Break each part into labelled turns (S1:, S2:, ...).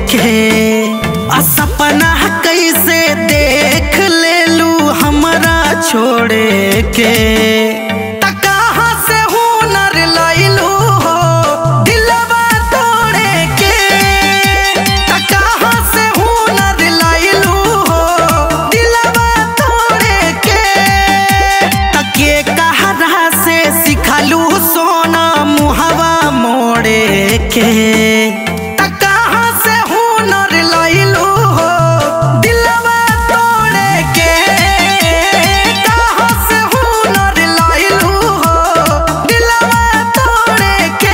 S1: के। सपना कैसे देख लेलू हमरा छोड़े के। कहाँ से हुनर लैलू हो दिलवा तोड़े के। कहाँ से हुनर लैलू हो दिलवा तोड़े के। तके कहरा से सिखलू सोना मुहवा मोड़े के। कहाँ से हुनर लैलू हो दिलवा तोड़े के। कहाँ से हुनर लैलू हो दिलवा तोड़े के।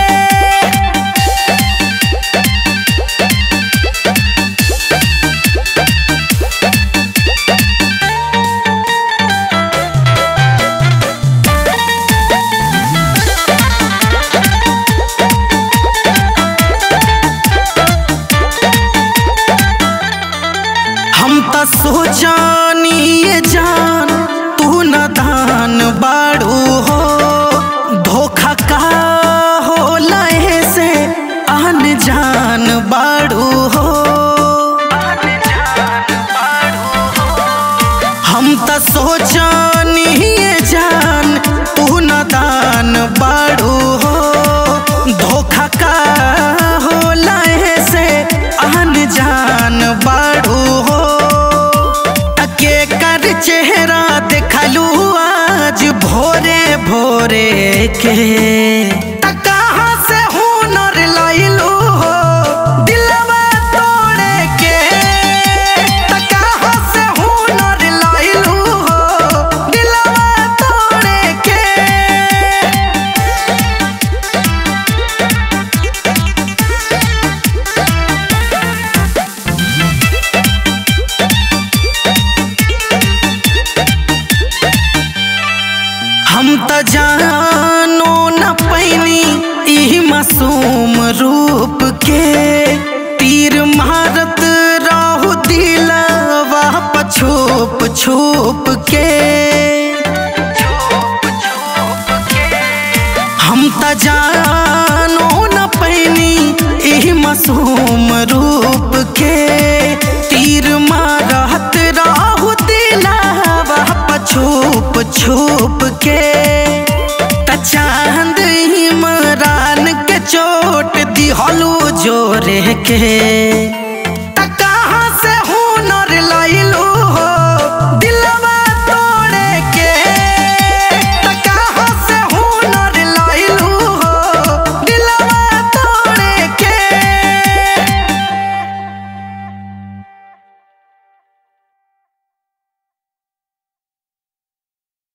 S1: हम त सोचानी ये जान तू न दान बाड़ू हो। धोखा का हो लहे से अनजान बाड़ू हो। हम त सोचानी ये जान तू न दान बाड़ू हो। धोखा का हो लहे से अनजान बाड़ू हो। के कर चेहरा देखलू आज भोरे भोरे के। कहाँ से हुनर लैलू हो दिलवा तोड़े के। कहाँ से हुनर लैलू हो दिलवा तोड़े के। हम त जानो न पैनी ई मासूम रूप के। तीर मारत रहू दिलवा छुप छुप के। हम त जानो न पैनी ई मासूम रूप के। तीर मारत रहू दिलवा छुप छुप के। चांद इमरान के चोट दिहलू जोरे के।